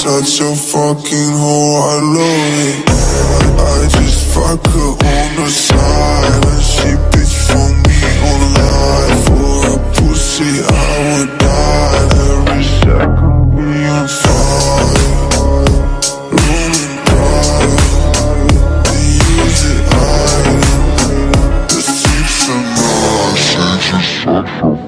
such a fucking hoe, I love it. I just fuck her on the side, and she bitch for me online. For a pussy I would die, every second we on fire. Rolling pride, they use it item. The seats are mine, she just such a